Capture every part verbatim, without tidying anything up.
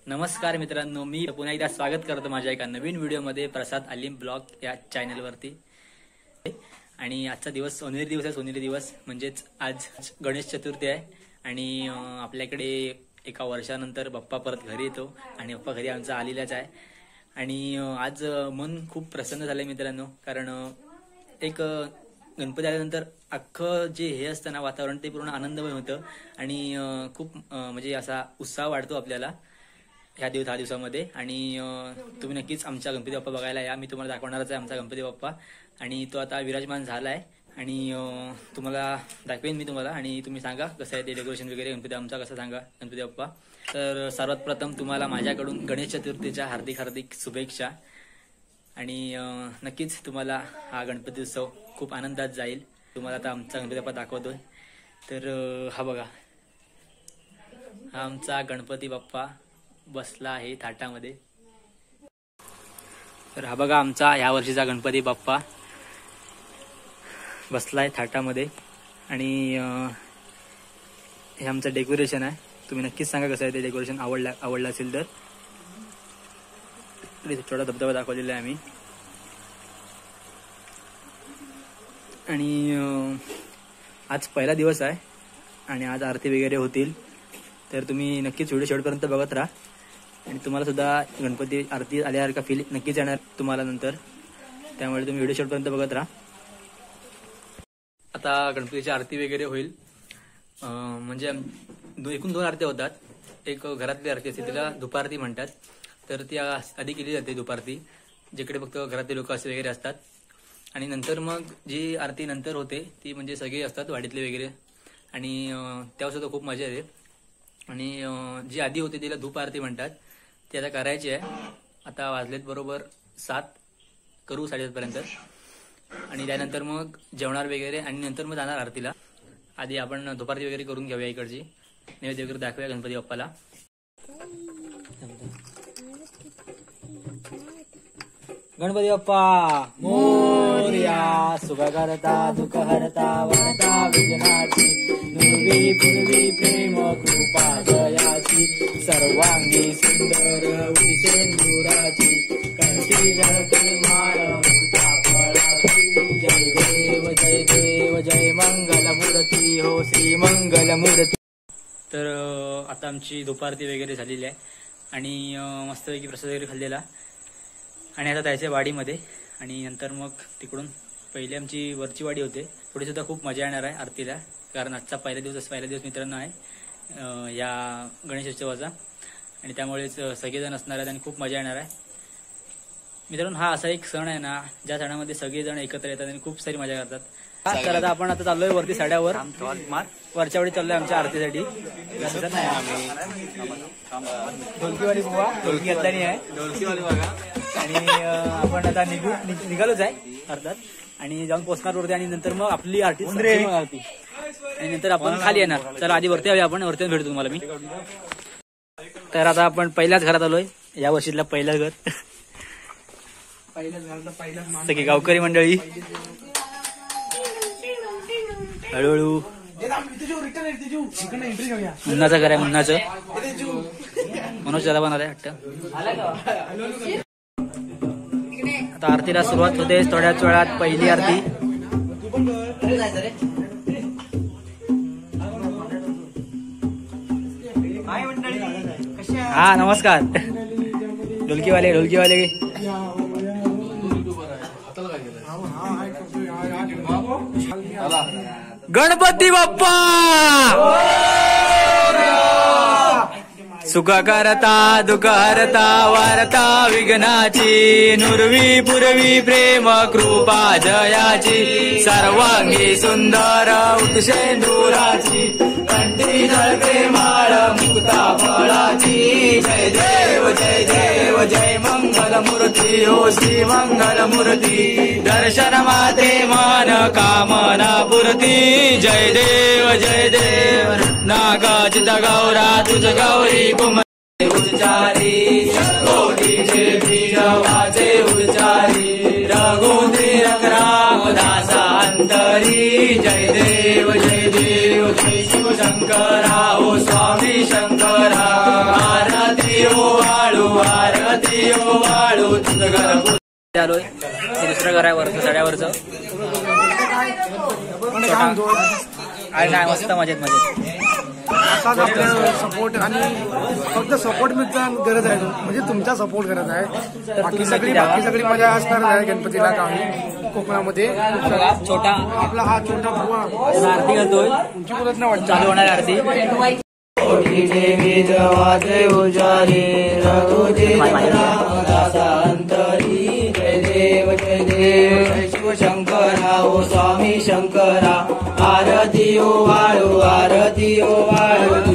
नमस्कार मित्रांनो, मी पुन्हा एकदा स्वागत करतो माझ्या एका नवीन व्हिडिओमध्ये प्रसाद आलिम ब्लॉग या चॅनलवरती। आणि आजचा दिवस सोनेरी दिवस आहे। सोनेरी दिवस म्हणजेच आज गणेश चतुर्थी आहे आणि आपल्याकडे एका वर्षानंतर बाप्पा परत घरी येतो आणि बाप्पा घरी आमचा आलेलाच आहे। आणि आज मन खूप प्रसन्न झालंय मित्रांनो, कारण एक गणपती आल्यानंतर अख्खं जे हे असतं ना वातावरण ते पूर्ण आनंदमय होतं आणि खूप म्हणजे असा उत्साह वाढतो आपल्याला ह्या दिवस ह्या दिवसामध्ये। आणि तुम्ही नक्कीच आमचा गणपती बाप्पा बघायला या। मी तुम्हाला दाखवणारच आहे आमचा गणपती बाप्पा आणि तो आता विराजमान झाला आहे आणि तुम्हाला दाखवेन मी तुम्हाला। आणि तुम्ही सांगा कसं आहे ते डेकोरेशन वगैरे गणपती आमचा कसा सांगा गणपती बाप्पा। तर सर्वात प्रथम तुम्हाला माझ्याकडून गणेश चतुर्थीच्या हार्दिक हार्दिक शुभेच्छा आणि नक्कीच तुम्हाला हा गणपती उत्सव खूप आनंदात जाईल। तुम्हाला आता आमचा गणपती बाप्पा दाखवतोय। तर हा बघा, हा आमचा गणपती बाप्पा बसला आहे थाटामध्ये। तर हा बघा आमचा ह्या वर्षीचा गणपती बाप्पा बसलाय थाटामध्ये आणि हे आमचं डेकोरेशन आहे। तुम्ही नक्कीच सांगा कसं आहे ते डेकोरेशन, आवडला आवडलं असेल तर। छोटा धबधबा दाखवलेला आहे आम्ही आणि आज पहिला दिवस आहे आणि आज आरती वगैरे होतील। तर तुम्ही नक्कीच व्हिडिओ शेवटपर्यंत बघत राहा आणि तुम्हाला सुद्धा गणपती आरती आल्यासारखा फील नक्कीच येणार तुम्हाला नंतर, त्यामुळे तुम्ही व्हिडिओ शेवटपर्यंत बघत राहा। आता गणपतीची आरती वगैरे होईल, म्हणजे एकूण दोन आरती होतात। एक घरातली आरती असते तिला धुपारती म्हणतात, तर ती आधी केली जाते धुपारती, जिकडे फक्त घरातले लोक असे वगैरे असतात। आणि नंतर मग जी आरती नंतर होते ती म्हणजे सगळे असतात वाडीतले वगैरे आणि त्यावर सुद्धा खूप मजा येते। आणि जी आधी होते तिला धूप आरती म्हणतात, ती आता करायची आहे। आता वाजलेत बरोबर सात, करू साडेसातपर्यंत आणि त्यानंतर मग जेवणार वगैरे आणि नंतर मग जाणार आरतीला। आधी आपण धुपारती वगैरे करून घेऊया, इकडची नैवेद्य वगैरे दाखवूया गणपती बाप्पाला। गणपती बाप्पा मोरया, सुख करता दुःख हरता वरता विघ्नाची, नुरवी पूर्वी प्रेम कृपा जयाची, सर्वांगी सुंदर उदिशेंदुराची, कंठी झळके माळ मुक्ता फळाची, जय देव जय देव जय मंगल मूर्ती हो श्री मंगल मूर्ती। तर आता आमची दुपारती वगैरे झालेली आहे आणि मस्तपैकी प्रसाद वगैरे खाल्लेला आणि आता जायचं वाडीमध्ये आणि नंतर मग तिकडून पहिली आमची वरची वाडी होते, पुढे सुद्धा खूप मजा येणार आहे आरतीला, कारण आजचा पहिला दिवस पहिला दिवस मित्रांनो आहे या गणेशोत्सवाचा आणि त्यामुळेच सगळेजण असणार आहेत आणि खूप मजा येणार आहे मित्रांनो। हा असा एक सण आहे ना ज्या सणामध्ये सगळेजण एकत्र येतात आणि खूप सारी मजा करतात। तर आता आपण आता चाललोय वरती साड्यावर, वरच्या वेळी चाललोय आमच्या आरतीसाठी। ढोलकीवाली बुवा ढोलकी घेतल्याने आहे, ढोलकीवाली बघा। आणि आपण आता निघू निघालोच आहे अर्थात आणि जाऊन पोचणार वरती आणि नंतर मग आपली आरती आरती आणि नंतर आपण खाली येणार। तर आधी वरती हवी आपण, वरती भेटतो तुम्हाला मी। तर आता आपण पहिल्याच घरात आलोय, या वर्षीतला पहिलं घर, सगळी गावकरी मंडळी हळूहळू। मुन्नाचं घर आहे, मुन्नाचं मनोज दादा पण आलाय वाटतं। आता आरतीला सुरुवात होते थोड्याच वेळात, पहिली आरती। हा नमस्कार, ढोलकीवाले ढोलकीवाले गणपती बाप्पा सुख करता दुःख हरता वारता विघ्नाची, नुरवी पूर्वी प्रेम कृपा जयाची, सर्वांगी सुंदर उत्सेंदुराची, कंठी झळके माळ मुक्ता फळाची, जय देव जय देव जय मंगल मूर्ती हो श्री मंगल मूर्ती, दर्शन माते मान कामना पूर्ती, जय देव जय देव नागाचित गौरा तुझ गौरी कुमारी उच्चारी, कोटीचे बीज वाचे उच्चारी, रघुत्री रंगराम दासा अंतरी, जय देव जय देव जय शिव शंकरा ओ स्वामी शंकरा, आरती ओ आलोय हे दुसरं घर आहे वरचं सड्यावरचं आणि नाही मस्त मजेत मजेत असाच आपल्याला सपोर्ट आणि फक्त सपोर्ट मिळता गरज आहे म्हणजे तुमचा सपोर्ट गरज आहे. बाकी सगळी बाकी सगळी मजा असणार आहे गणपतीला गावी कोकणामध्ये. छोटा आपला हा छोटा बुवा आरती करतोय उंची बोलत नाही वाटत चालू होणार आरती. जय देव जय देव शिव शंकरा ओ स्वामी शंकरा आरती ओ वाळू आरती ओ वाळू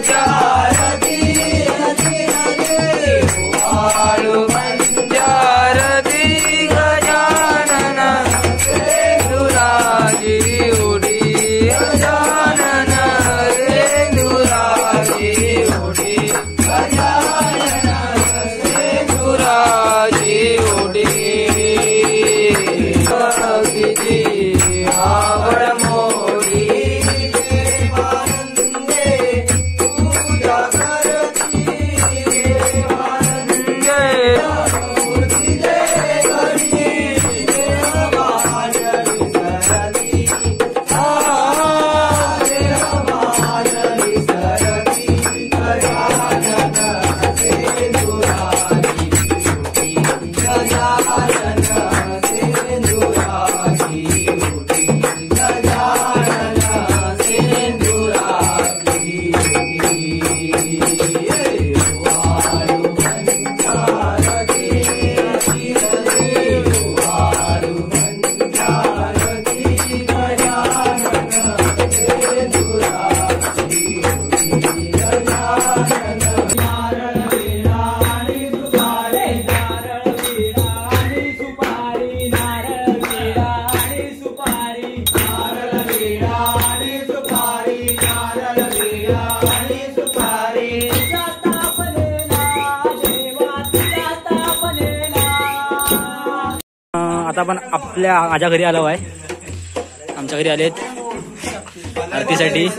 आता आपण आपल्या माझ्या घरी आलो आहे. आमच्या घरी आलेत आरतीसाठी.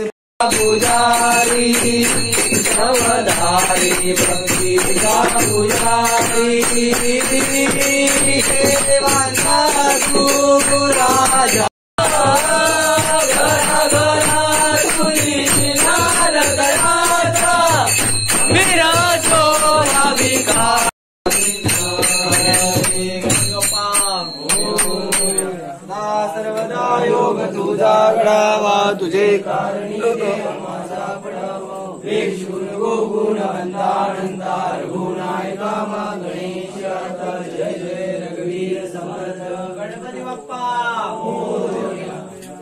सर्वदा योग तुझा घडावा तुझे कारणी माझा पडावा एक शून्य गुण अंधानंदा रघुनायका मा गणेश जय जय रघुवीर समर्थ गणपती बाप्पा मोरया.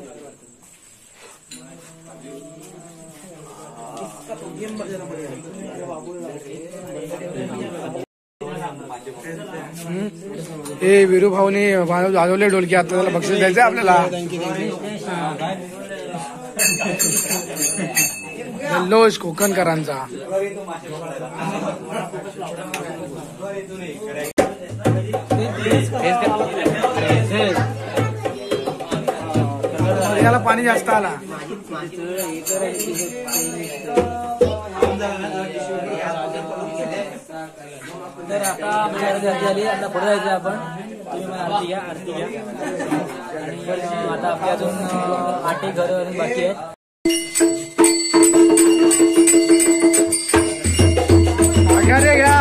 हे विरू भाऊने वाजवले ढोलकी. आता त्याला बक्षीस द्यायचं आपल्याला. जल्लोष कोकणकरांचा. याला पाणी जास्त आला. तर आता आरती आली. आता पुढे जायचं आपण. तुम्ही मला आरती घ्या आरती घ्या. आणि आता आपले अजून आठ एक घरं अजून बाकी आहेत. घ्या रे घ्या.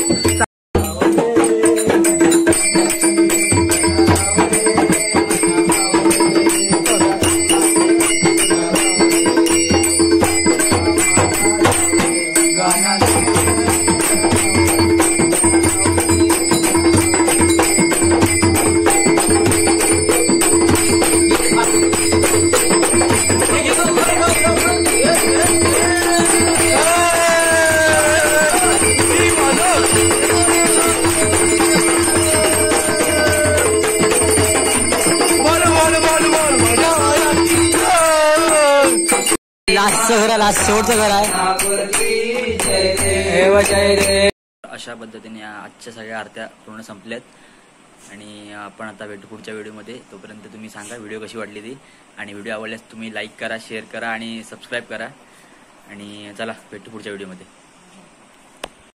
लास्टचं घर आहे, लास्ट शेवटचं घर आहे. अशा पद्धतीने आजच्या सगळ्या आरत्या पूर्ण संपल्यात आणि आपण आता भेटू पुढच्या व्हिडिओमध्ये. तोपर्यंत तुम्ही सांगा व्हिडिओ कशी वाटली ती आणि व्हिडिओ आवडल्यास तुम्ही लाईक करा, शेअर करा आणि सबस्क्राईब करा आणि चला भेटू पुढच्या व्हिडिओमध्ये.